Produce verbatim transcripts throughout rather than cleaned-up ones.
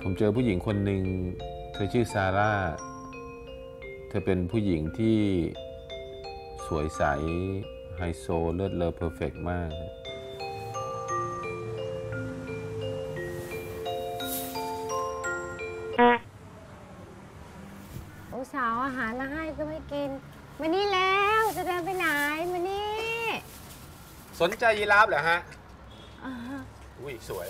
ผมเจอผู้หญิงคนหนึ่งเธอชื่อซาร่าเธอเป็นผู้หญิงที่สวยใสไฮโซเลิศเลอเพอร์เฟกต์มากโอ้สาวอาหารมาให้ก็ไม่กินมานี่แล้วจะเดินไปไหนมานี่สนใจยีราฟเหรอฮะอุ้ยสวย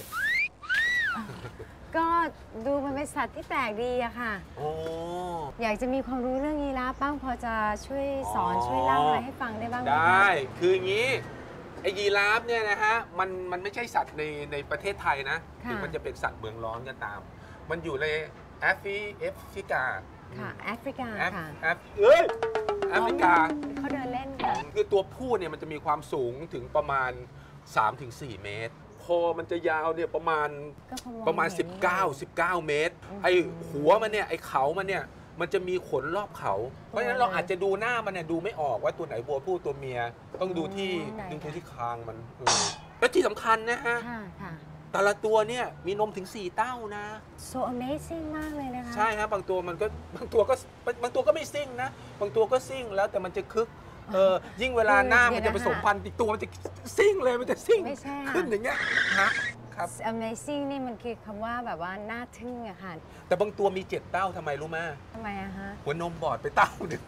ก็ดูมันเป็นสัตว์ที่แปลกดีอะค่ะโอ้อยากจะมีความรู้เรื่องยีราฟบ้างพอจะช่วยสอนช่วยเล่าอะไรให้ฟังได้บ้างไหมได้คืออย่างนี้ไอ้ยีราฟเนี่ยนะฮะมันมันไม่ใช่สัตว์ในในประเทศไทยนะถึงมันจะเป็นสัตว์เมืองร้อนก็ตามมันอยู่ในแอฟริแอฟริกาค่ะแอฟริกาค่ะแอฟเอ้ยแอฟริกาเขาเดินเล่นกันคือตัวผู้เนี่ยมันจะมีความสูงถึงประมาณ สามถึงสี่ เมตรคอมันจะยาวเนี่ยประมาณประมาณสิบเก้า สิบเก้าเมตรไอหัวมันเนี่ยไอเขามันเนี่ยมันจะมีขนรอบเขาเพราะฉะนั้นเราอาจจะดูหน้ามันเนี่ยดูไม่ออกว่าตัวไหนวัวผู้ตัวเมียต้องดูที่ดูที่คางมันและที่สำคัญนะฮะแต่ละตัวเนี่ยมีนมถึงสี่เต้านะ so amazing มากเลยนะคะใช่ครับบางตัวมันก็บางตัวก็บางตัวก็ไม่ซิ่งนะบางตัวก็ซิ่งแล้วแต่มันจะคึกเออยิ่งเวลาหน้ามันจะผสมพันธุ์อีกตัวมันจะซิ่งเลยมันจะซิ่งขึ้นอย่างเงี้ยฮะครับ amazing นี่มันคือคำว่าแบบว่าน่าทึ่งอะค่ะแต่บางตัวมีเจ็ดเต้าทำไมรู้ไหมทำไมอะฮะหัวนมบอดไปเต้าหนึ่ง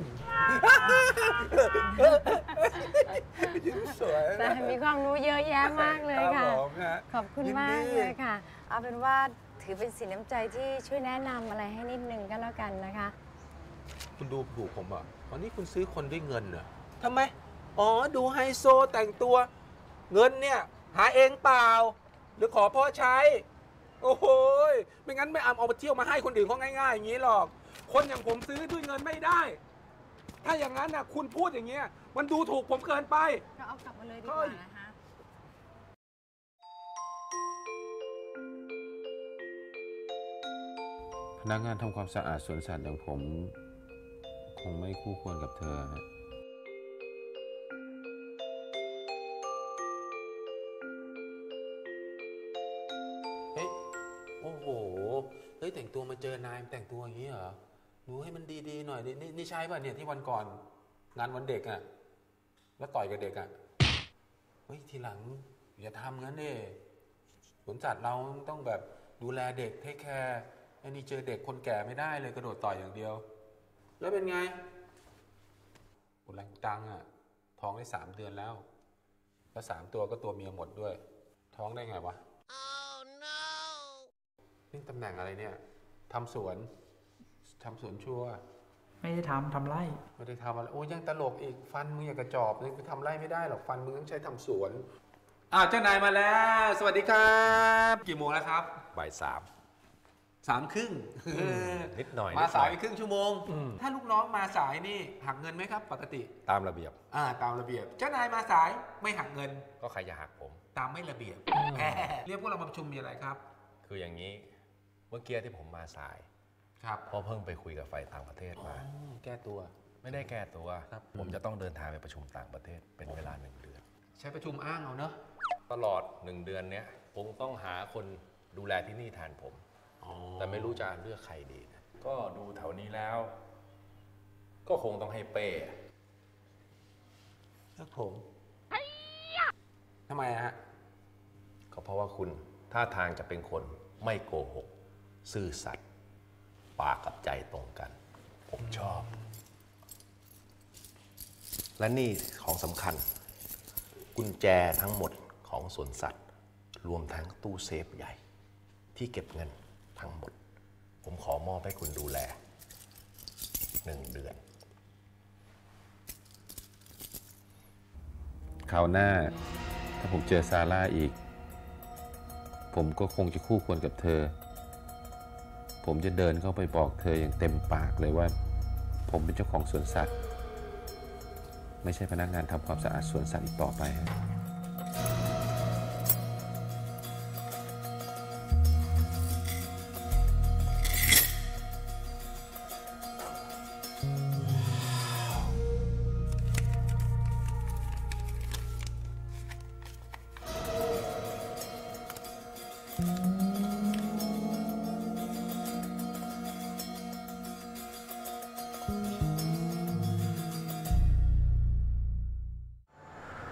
สวยแต่มีความรู้เยอะแยะมากเลยค่ะขอบคุณมากเลยค่ะเอาเป็นว่าถือเป็นสินน้ำใจที่ช่วยแนะนำอะไรให้นิดนึงก็แล้วกันนะคะคุณดูถูกผมอ่ะวันนี้คุณซื้อคนด้วยเงินเหรอทำไมอ๋อดูไฮโซแต่งตัวเงินเนี่ยหาเองเปล่าหรือขอพ่อใช้โอ้โหไม่งั้นไม่เอาเอาไปเที่ยวมาให้คนอื่นเขาง่ายๆอย่างนี้หรอกคนอย่างผมซื้อด้วยเงินไม่ได้ถ้าอย่างนั้นน่ะคุณพูดอย่างเงี้ยมันดูถูกผมเกินไปก็เอากลับมาเลยดีกว่านะคะพนักงานทำความสะอาดสวนสัตว์อย่างผมคงไม่คู่ควรกับเธอเฮ้ยโอ้โหเฮ้ยแต่งตัวมาเจอนายแต่งตัวอย่างนี้เหรอดูให้มันดีๆหน่อยนี่นี่ใช่ป่ะเนี่ยที่วันก่อนงานวันเด็กอ่ะแล้วต่อยกับเด็กอ่ะเฮ้ยทีหลังอย่าทำงั้นดิสวนสัตว์เราต้องแบบดูแลเด็กเทคแคร์ไอ้นี่เจอเด็กคนแก่ไม่ได้เลยกระโดดต่อยอย่างเดียวแล้วเป็นไงอุลังตังอ่ะท้องได้สามเดือนแล้วแล้วสามตัวก็ตัวเมียหมดด้วยท้องได้ไงวะ oh, no. นี่ตำแหน่งอะไรเนี่ยทำสวนทำสวนชัวไม่ได้ทำทำไร่ไม่ได้ทำอะไรโอ้ยังตลกอีกฟันมึงอยากกระจอบนี่คือทำไร่ไม่ได้หรอกฟันมึงต้องใช้ทำสวนอ่าเจ้านายมาแล้วสวัสดีครับกี่โมงแล้วครับบ่ายสามสามครึ่งนิดหน่อยมาสายไปครึ่งชั่วโมงถ้าลูกน้องมาสายนี่หักเงินไหมครับปกติตามระเบียบอ่าตามระเบียบเจ้านายมาสายไม่หักเงินก็ใครจะหักผมตามไม่ระเบียบเรียกพวกเรามาประชุมมีอะไรครับคืออย่างนี้เมื่อกี้ที่ผมมาสายครับเพราะเพิ่งไปคุยกับฝ่ายต่างประเทศมาแก้ตัวไม่ได้แก้ตัวผมจะต้องเดินทางไปประชุมต่างประเทศเป็นเวลาหนึ่งเดือนใช้ประชุมอ้างเอาเนอะตลอดหนึ่งเดือนเนี้ยผมต้องหาคนดูแลที่นี่แทนผมแต่ไม่รู้จะเลือกใครดีนะก็ดูแถวนี้แล้วก็คงต้องให้เป้เลือกผมทำไมฮะก็เพราะว่าคุณท่าทางจะเป็นคนไม่โกหกซื่อสัตย์ปากกับใจตรงกันผมชอบและนี่ของสำคัญกุญแจทั้งหมดของสวนสัตว์รวมทั้งตู้เซฟใหญ่ที่เก็บเงินทั้งหมดผมขอมอบให้คุณดูแลหนึ่งเดือนคราวหน้าถ้าผมเจอซาร่าอีกผมก็คงจะคู่ควรกับเธอผมจะเดินเข้าไปบอกเธออย่างเต็มปากเลยว่าผมเป็นเจ้าของสวนสัตว์ไม่ใช่พนักงานทำความสะอาดสวนสัตว์อีกต่อไป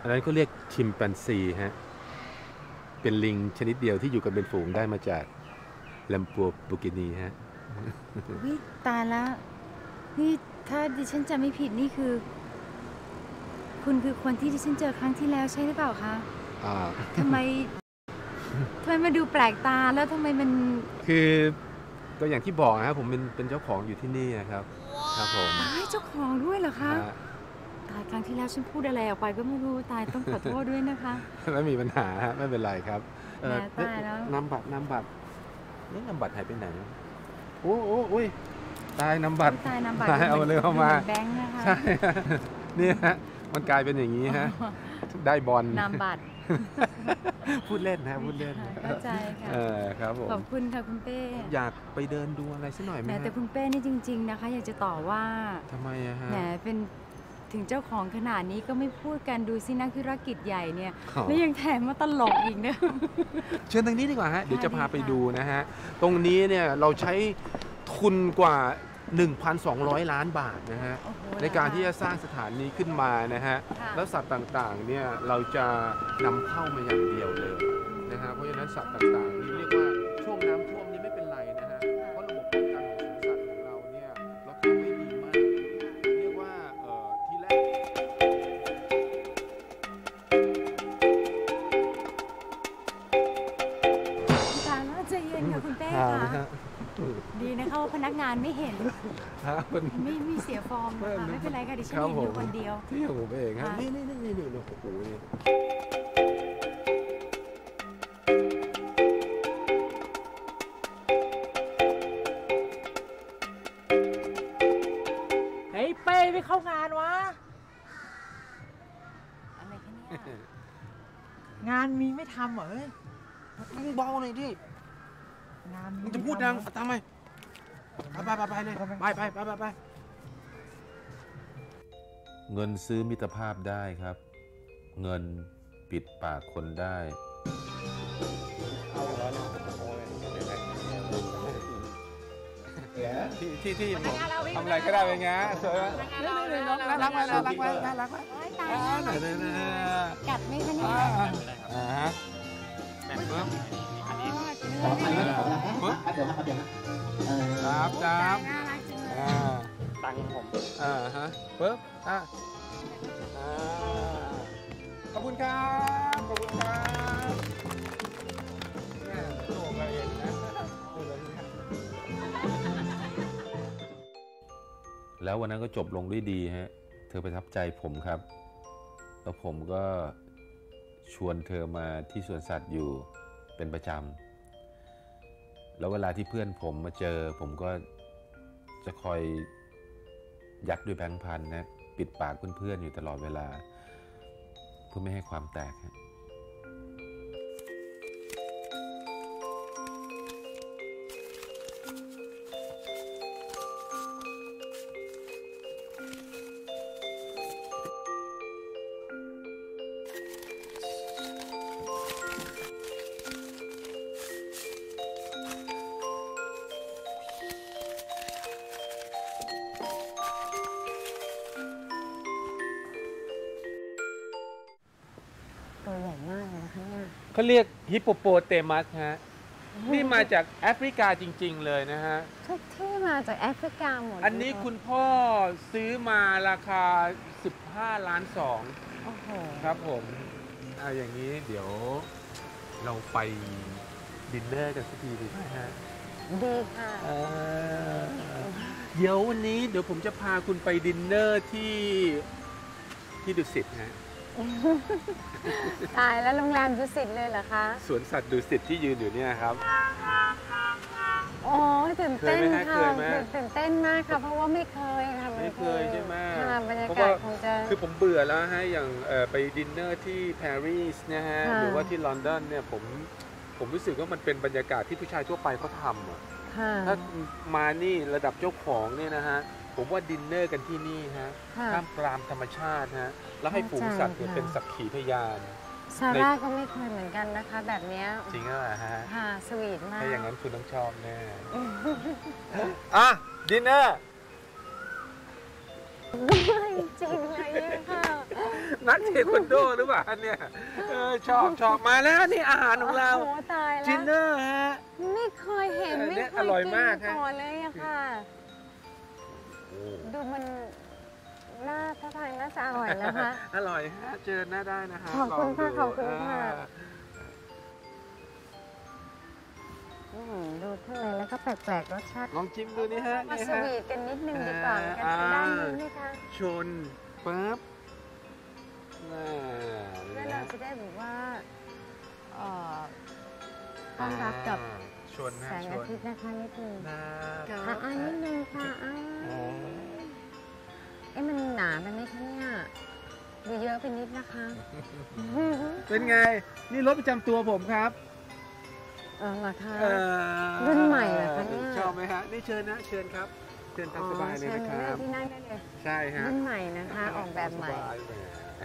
อันนั้นเขาเรียกชิมแปนซีฮะเป็นลิงชนิดเดียวที่อยู่กันเป็นฝูงได้มาจากแลมปัวบูกินีฮะวิตายแล้วนี่ถ้าดิฉันจำไม่ผิดนี่คือ คุณคือคนที่ดิฉันเจอครั้งที่แล้วใช่หรือเปล่าคะอ่าทำไมทำไมมันดูแปลกตาแล้วทำไมมันคือก็อย่างที่บอกนะครับผมเป็นเป็นเจ้าของอยู่ที่นี่นะครับครับผมตายเจ้าของด้วยเหรอคะฮะตายครั้งที่แล้วฉันพูดอะไรออกไปก็ไม่รู้ตายต้องขอโทษด้วยนะคะไม่มีปัญหาฮะไม่เป็นไรครับเอ่อแหมตายแล้วนำบัตรนำบัตรนี่นำบัตรหายไปไหนโอ้โอ้อุ้ยตายนำบัตรตายนำบัตรตายเอาเลยเข้ามาแบงค์นะคะใช่ฮะเนี่ยฮะมันกลายเป็นอย่างนี้ฮะได้บอลนำบัตรพูดเล่นนะพูดเล่นเข้าใจค่ะเออครับผมขอบคุณค่ะคุณเป้อยากไปเดินดูอะไรสักหน่อยไหมแหมฮะแต่คุณเป้นี่จริง ๆนะคะ อยากจะต่อว่าทำไมอะฮะแหมเป็นถึงเจ้าของขนาดนี้ก็ไม่พูดกันดูสินักธุรกิจใหญ่เนี่ยอ๋อแล้วยังแถมมาตลกอีกนะเชิญทางนี้ดีกว่าฮะเดี๋ยวจะพาดีค่ะไปดูนะฮะตรงนี้เนี่ยเราใช้ทุนกว่า หนึ่งพันสองร้อย ล้านบาทนะฮะโอ้โหในการที่จะสร้างสถานีขึ้นมานะฮะค่ะแล้วสัตว์ต่างๆเนี่ยเราจะนำเข้ามาอย่างเดียวเลยนะฮะเพราะฉะนั้นสัตว์ต่างๆนี่เรียกว่าช่วงน้ำท่วมนี่ไม่เป็นไรนะฮะเพราะระบบป้องกันของสวนสัตว์ของเราเนี่ยเราทำไว้ดีมากเรียกว่าเอ่อทีแรกตายแล้วใจเย็นค่ะคุณเป้อ่าค่ะนะฮะดีนะคะว่าพนักงานไม่เห็นฮะมันไม่ไม่เสียฟอร์มนะคะไม่เป็นไรค่ะดิฉันครับเห็นอยู่ผมคนเดียวที่ของผมเองครับค่ะนี่นี่นี่นี่นี่โอ้โหนี่เฮ้ยเป้ไม่เข้างานวะอะไรคะเนี่ยงานมีไม่ทำเหรอเฮ้ยมึงเบาหน่อยดิงานมึงจะพูดดังเอาตามไปไปไปไปเลยไปไปไปไปไปเงินซื้อมิตรภาพได้ครับ เงินปิดปากคนได้ที่ที่ที่ผมทำอะไรก็ได้เป็นไงสวยไหมน่ารักไหมน่ารักไหมน่ารักไหมโอ๊ยตายอ่าแล้วไหนไหนไหนกัดไหมคะเนี่ยอ่าอ่าฮะปึ๊บอ๋อเนื้อปึ๊บจับจับน่ารักจังเลยอ่าตังค์ผมอ่าฮะปึ๊บอ่าอ่าขอบคุณครับขอบคุณครับเนี่ยโลกเราเองนะแล้ววันนั้นก็จบลงด้วยดีฮะเธอประทับใจผมครับแล้วผมก็ชวนเธอมาที่สวนสัตว์อยู่เป็นประจำแล้วเวลาที่เพื่อนผมมาเจอผมก็จะคอยยัดด้วยแบงค์พันนะปิดปากเพื่อนๆอยู่ตลอดเวลาเพื่อไม่ให้ความแตกฮะตัวใหญ่มากเลยนะคะเนี่ยเขาเรียกฮิปโปโปเตมัสฮะนี่มาจากแอฟริกาจริงๆเลยนะฮะทุกที่มาจากแอฟริกาหมดอันนี้คุณพ่อซื้อมาราคาสิบห้าล้านสองโอ้โหครับผมเอาอย่างนี้เดี๋ยวเราไปดินเนอร์กันสักทีดีไหมฮะดีค่ะเอ่อเดี๋ยววันนี้เดี๋ยวผมจะพาคุณไปดินเนอร์ที่ที่ดุสิตฮะตายแล้วโรงแรมดุสิตเลยเหรอคะสวนสัตว์ดุสิตที่ยืนอยู่เนี่ยครับโอ้ยตื่นเต้นเคยไหมฮะค่ะเคยไหมตื่นเต้นมากค่ะ เพราะว่าไม่เคยค่ะไม่เคยใช่ไหมค่ะบรรยาเพราะกาว่าศคงจะคือผมเบื่อแล้วฮะอย่างเอ่อไปดินเนอร์ที่ปารีสนะฮะค่ะหรือว่าที่ลอนดอนเนี่ยผมผมรู้สึกว่ามันเป็นบรรยากาศที่ผู้ชายทั่วไปเขาทำอะค่ะถ้ามานี่ระดับเจ้าของเนี่ยนะฮะผมว่าดินเนอร์กันที่นี่ฮะค่ะท่ามกลางธรรมชาติฮะแล้วให้ฝูงสัตว์เนี่ยเข้าใจค่ะเป็นสักขีพยานซาร่าก็ไม่เคยเหมือนกันนะคะ แบบเนี้ยจริงหรือเปล่าฮะค่ะ สวีทมากถ้าอย่างนั้นคุณต้องชอบแน่ อ่ะดินเนอร์ไม่จริงเลยค่ะนักเทควันโดหรือเปล่าเนี่ยเออชอบชอบมาแล้วนี่อาหารของเราโอ้โหตายจิแล้วนเนอร์ฮะไม่เคยเห็นเออไม่เนี่ยเคอย ร่อยกินมากมาฮะก่อนเลยอะค่ะ ดูมันน่าท่าทางน่าจะอร่อยนะคะอร่อยฮะเจอหน้าได้นะฮะขอบคุณค่ะลงดูขอบคุณค่ะเอออืมดูข้างในแล้วก็แปลกๆรสชาติลองจิ้มดูนี่ฮะมานี่สฮะวีทกันนิดนึงดีกว่าเหมือนกันอ่าได้ไหมคะชนปั๊บน่าเพื่อเราจะได้แบบว่าเอ่อต้อนรับกับอ่าชนแสฮะงชอาน ทิตย์นะคะนิดนึงนะอ่ะอ่ะนิดนึงค่ะอ่ะอ๋อเอ๊ะมันหนาไปไหมคะเนี่ยดูเยอะไปนิดนะคะเป็นไง นี่รถประจำตัวผมครับเออเหรอคะเอ่อรุ่นใหม่เหรอคะเนี่ยชอบไหมฮะ นี่เชิญนะ เชิญครับ เชิญตามสบายเลยนะคอ๋อรัเชิญเลือบ กที่นั่งได้เลยใช่ฮะรุ่นใหม่นะคะ ออกแบบใหม่สายแหม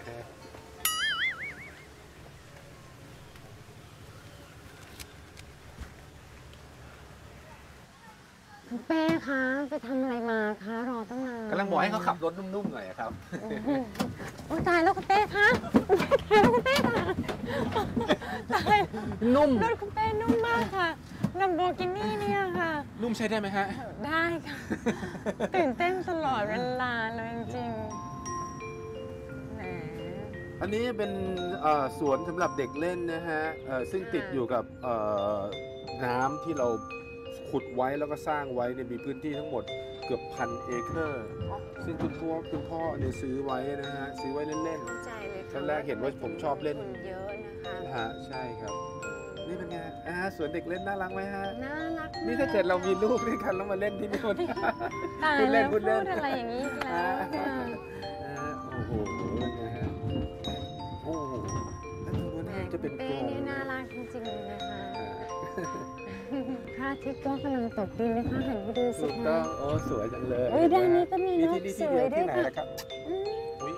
คุณเป้คะไปทำอะไรมาคะรอตั้งนานกำลังบอกให้เขาขับรถนุ่มๆหน่อยอะครับโอ้ยตายแล้วคุณเป้คะตายแล้วคุณเป้ค่ะตายนุ่มรถคุณเป้นุ่มมากค่ะลัมโบกินี่เนี่ยค่ะนุ่มใช้ได้ไหมฮะได้ค่ะ ตื่นเต้นตลอดเวลาเลยจริงๆแหมอันนี้เป็นเอ่อสวนสำหรับเด็กเล่นนะฮะเอ่อซึ่งติดอยู่กับเอ่อน้ำที่เราขุดไว้แล้วก็สร้างไว้เนี่ยมีพื้นที่ทั้งหมดเกือบพันเอเคอร์ ซึ่งคุณพ่อคุณพ่อเนี่ยซื้อไว้นะฮะซื้อไว้เล่นเข้าใจเลยค่ะตอนแรกเห็นว่าผมชอบเล่นทุเยอะนะคะๆฮะใช่ครับ นี่เป็นไงอ่าสวนเด็กเล่นน่ารักไหมฮะน่ารักมนี่ถ้าเกิดเรามีลูกด้วยกันแล้วมาเล่นที่นี่มันตายพูดเล่แล้นวพูพูดดเล่นอะไรอย่างนี้อีกแล้วค่ะอ่าโอ้โหเป็นไงฮะโอ้โหแล้วตรงนู้นแหมน่าจะเป็นเป้กรงนี่น่ารักจริงๆเลยนะคะอ่าพระอาทิตย์ก็กำลังตกดินนะคะหันไปดูสิถูกต้คะองโอ้สวยจังเลยเอ้ยด้านนี้ก็มีนกที่นี่ที่สเดีวยยวด้วยที่ไหนค่ะล่ะครับอืมอุ๊ย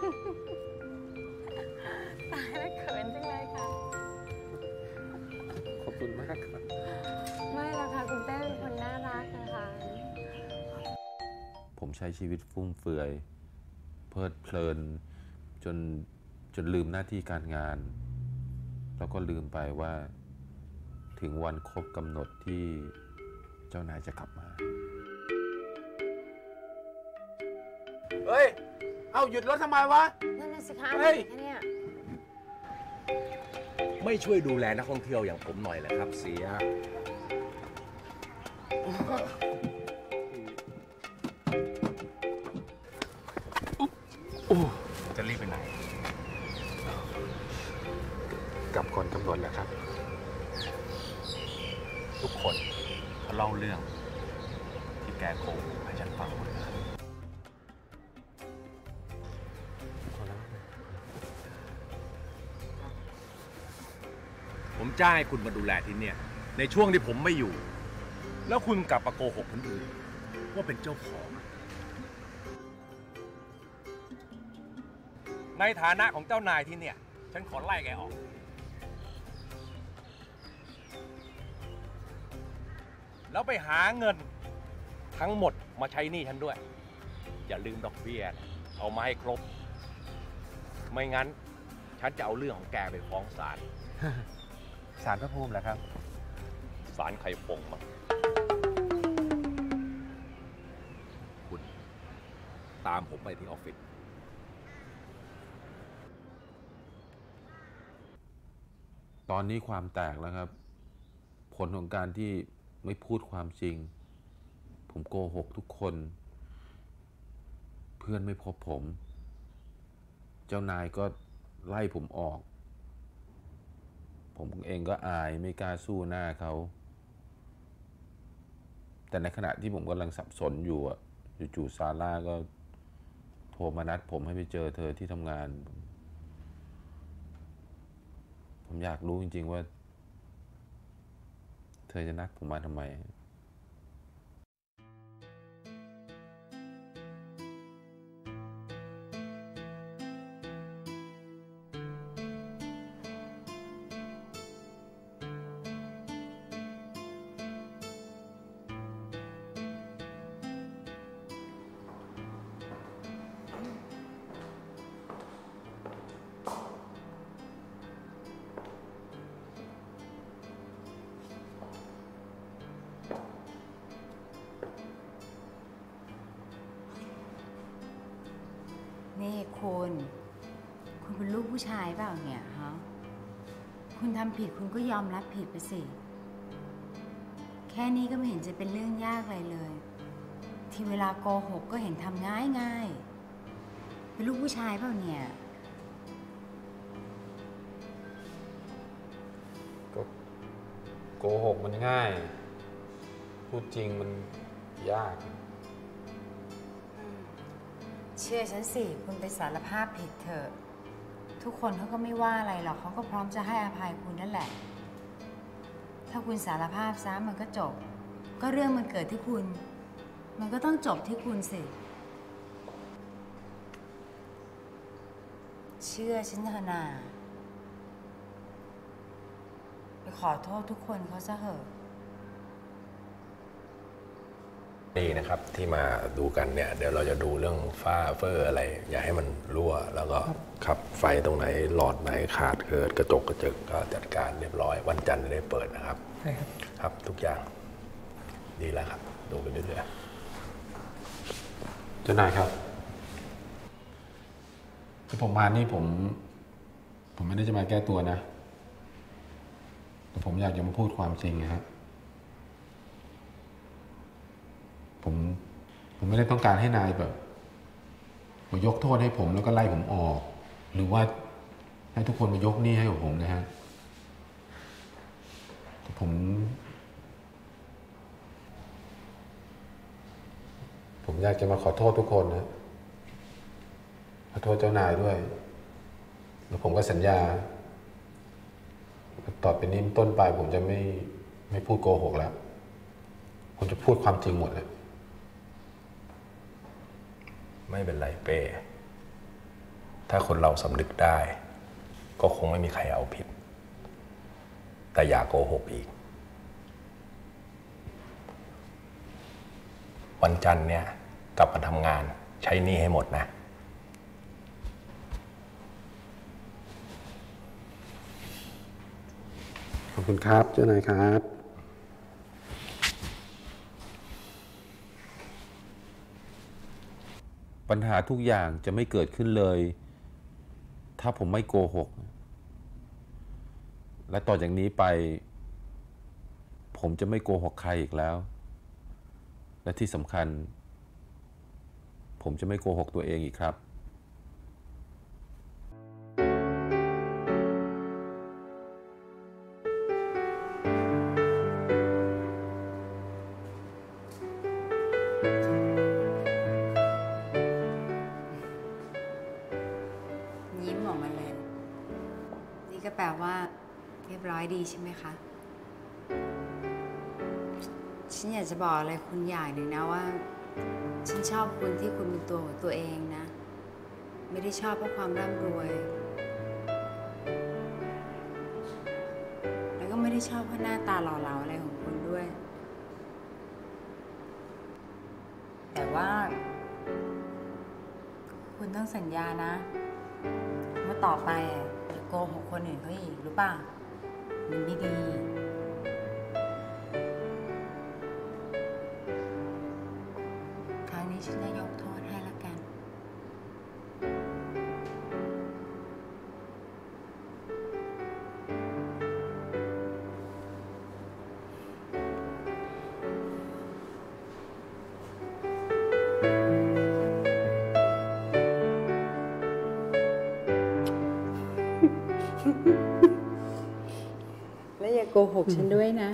ตายแล้วเขินจังเลยค่ะขอบคุณมากครับไม่หรอกค่ะคุณเต้เป็นคนน่ารักนะคะผมใช้ชีวิตฟุ่มเฟือย เพลิดเพลินจนจนลืมหน้าที่การงาน แล้วก็ลืมไปว่าถึงวันครบกำหนดที่เจ้านายจะกลับมาเฮ้ย เอ้าหยุดรถทำไมวะนั่นน่ะสิคะเฮ้ยอะไรคะเนี่ยไม่ช่วยดูแลนักท่องเที่ยวอย่างผมหน่อยเหรอครับเสีย จะรีบไปไหนกลับก่อนกำหนดแล้วครับทุกคนเขาเล่าเรื่องที่แกโกหกให้ฉันฟังหมดเลยผมจ้างให้คุณมาดูแลที่เนี่ย ในช่วงที่ผมไม่อยู่ แล้วคุณกลับมาโกหกคนอื่นว่าเป็นเจ้าของ ในฐานะของเจ้านายที่เนี่ย ฉันขอไล่แกออก แล้วไปหาเงินทั้งหมดมาใช้หนี้ฉันด้วย อย่าลืมดอกเบี้ยนะเอามาให้ครบ ไม่งั้น ฉันจะเอาเรื่องของแกไปฟ้องศาลสารพระภูมิเหรอครับศาลไข่ฟงมั้งคุณตามผมไปที่ออฟฟิศตอนนี้ความแตกแล้วครับ ผลของการที่ไม่พูดความจริง ผมโกหกทุกคน เพื่อนไม่พบผม เจ้านายก็ไล่ผมออก ผมเองก็อายไม่กล้าสู้หน้าเขา แต่ในขณะที่ผมกำลังสับสนอยู่อ่ะจู่ๆซาร่าก็โทรมานัดผมให้ไปเจอเธอที่ทำงาน ผมอยากรู้จริงๆว่า เธอจะนัดผมมาทำไมคุณคุณเป็นลูกผู้ชายเปล่าเนี่ยฮะคุณทำผิดคุณก็ยอมรับผิดไปสิแค่นี้ก็ไม่เห็นจะเป็นเรื่องยากอะไรเลยที่เวลาโกหกก็เห็นทำง่ายง่ายเป็นลูกผู้ชายเปล่าเนี่ยก็โกหกมันง่ายพูดจริงมันยากเชื่อฉันสิคุณไปสารภาพผิดเถอะทุกคนเขาก็ไม่ว่าอะไรหรอกเขาก็พร้อมจะให้อภัยคุณนั่นแหละถ้าคุณสารภาพซะมันก็จบก็เรื่องมันเกิดที่คุณมันก็ต้องจบที่คุณสิเชื่อฉันเถอะนาไปขอโทษทุกคนเขาซะเถอะนี่นะครับที่มาดูกันเนี่ยเดี๋ยวเราจะดูเรื่องฝ้าเฟอร์อะไรอย่าให้มันรั่วแล้วก็ขับไฟตรงไหนหลอดไหนขาดเกิดกระจกกระจกก็จัดการเรียบร้อยวันจันทร์จะได้เปิดนะครับใช่ครับครับทุกอย่างดีแล้วครับดูไปเรื่อยเจ้านายครับที่ผมมานี่ผมผมไม่ได้จะมาแก้ตัวนะแต่ผมอยากจะมาพูดความจริงนะครับผมผมไม่ได้ต้องการให้นายแบบมายกโทษให้ผมแล้วก็ไล่ผมออกหรือว่าให้ทุกคนมายกหนี้ให้กับผมนะฮะแต่ผมผมอยากจะมาขอโทษทุกคนนะขอโทษเจ้านายด้วยแล้วผมก็สัญญาต่อไปนี้ต้นไปผมจะไม่ไม่พูดโกหกแล้วผมจะพูดความจริงหมดเลยไม่เป็นไรเป้ถ้าคนเราสำนึกได้ก็คงไม่มีใครเอาผิดแต่อย่าโกหกอีกวันจันทร์เนี่ยกลับมาทำงานใช้หนี้ให้หมดนะขอบคุณครับเจ้านายครับปัญหาทุกอย่างจะไม่เกิดขึ้นเลยถ้าผมไม่โกหกและต่อจากนี้ไปผมจะไม่โกหกใครอีกแล้วและที่สำคัญผมจะไม่โกหกตัวเองอีกครับยิ้มออกมาเลยนี่ก็แปลว่าเรียบร้อยดีใช่ไหมคะฉันอยากจะบอกอะไรคุณอย่างหนึ่งนะว่าฉันชอบคุณที่คุณเป็นตัวของตัวเองนะไม่ได้ชอบเพราะความร่ำรวยแล้วก็ไม่ได้ชอบเพราะหน้าตาหล่อเหลาอะไรของคุณด้วยแต่ว่าคุณต้องสัญญานะว่าต่อไปอย่าโกหกคนอื่นเขาอีกรู้ป่ะมันไม่ดีครั้งนี้ฉันจะยกโทษให้ละกัน และอย่าโกหกฉันด้วยนะ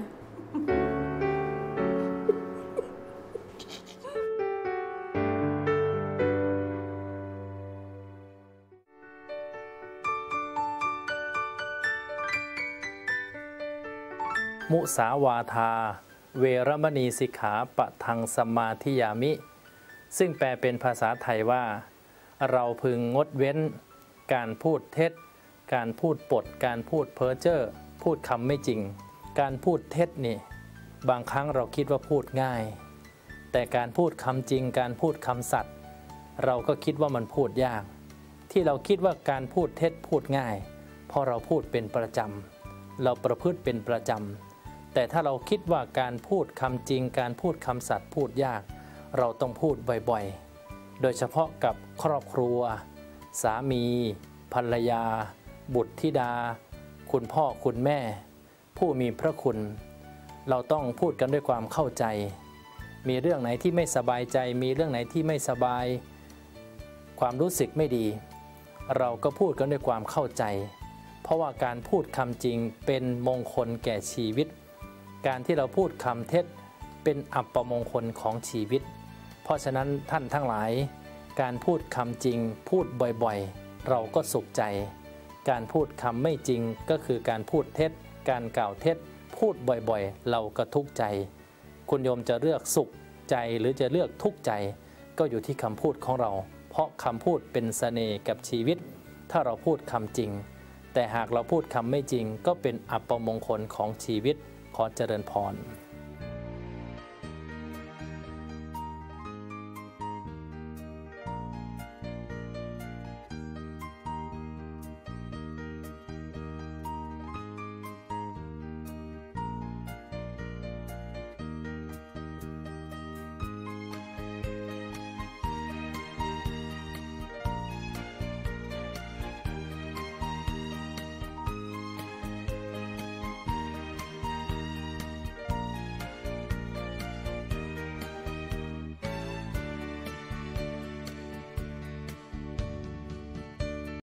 มุสาวาทาเวรมณีสิกขาปะทังสมาธิยามิซึ่งแปลเป็นภาษาไทยว่าเราพึงงดเว้นการพูดเท็จการพูดปดการพูดเพ้อเจ้อพูดคำไม่จริงการพูดเท็จนี่บางครั้งเราคิดว่าพูดง่ายแต่การพูดคำจริงการพูดคำสัตย์เราก็คิดว่ามันพูดยากที่เราคิดว่าการพูดเท็จพูดง่ายเพราะเราพูดเป็นประจำเราประพฤติเป็นประจำแต่ถ้าเราคิดว่าการพูดคำจริงการพูดคำสัตย์พูดยากเราต้องพูดบ่อยๆโดยเฉพาะกับครอบครัวสามี ภรรยา บุตรธิดา คุณพ่อคุณแม่ ผู้มีพระคุณ เราต้องพูดกันด้วยความเข้าใจ มีเรื่องไหนที่ไม่สบายใจ มีเรื่องไหนที่ไม่สบาย ความรู้สึกไม่ดี เราก็พูดกันด้วยความเข้าใจ เพราะว่าการพูดคำจริงเป็นมงคลแก่ชีวิต การที่เราพูดคำเท็จเป็นอัปมงคลของชีวิต เพราะฉะนั้นท่านทั้งหลายการพูดคำจริงพูดบ่อยๆเราก็สุขใจการพูดคำไม่จริงก็คือการพูดเท็จการกล่าวเท็จพูดบ่อยๆเราก็ทุกข์ใจคุณโยมจะเลือกสุขใจหรือจะเลือกทุกข์ใจก็อยู่ที่คำพูดของเราเพราะคำพูดเป็นเสน่ห์กับชีวิตถ้าเราพูดคำจริงแต่หากเราพูดคำไม่จริงก็เป็นอัปมงคลของชีวิตขอเจริญพร